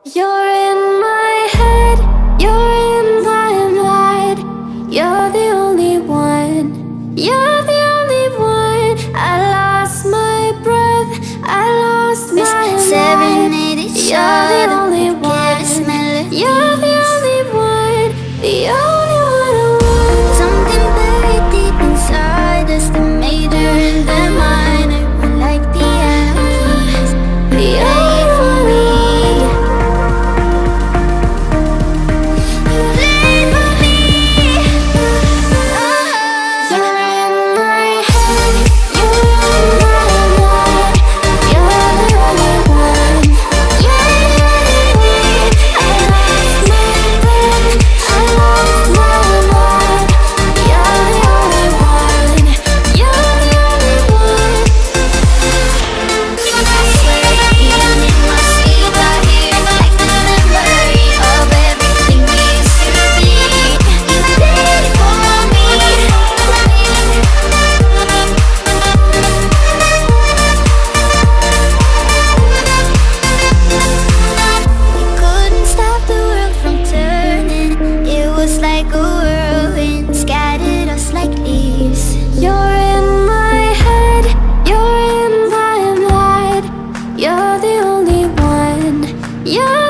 You're in my head, you're in my mind. You're the only one, you're the only one. I lost my breath, I lost my mind. You're the only one, you're the only one, the only one I want. Something buried deep inside us, the major and the minor, like piano keys. The only one I want. You play for me. You're in my head, you're in my mind. You're the only one, you're the only one. I lost my breath, I lost my mind. You're the only one, you're the only one. I swear even in my sleep I hear like the memory of everything we used to be. You did it for me. We couldn't stop the world from turning. It was like a whirlwind, scattered us like leaves. You're in my head, you're in my mind. You're the only one, you're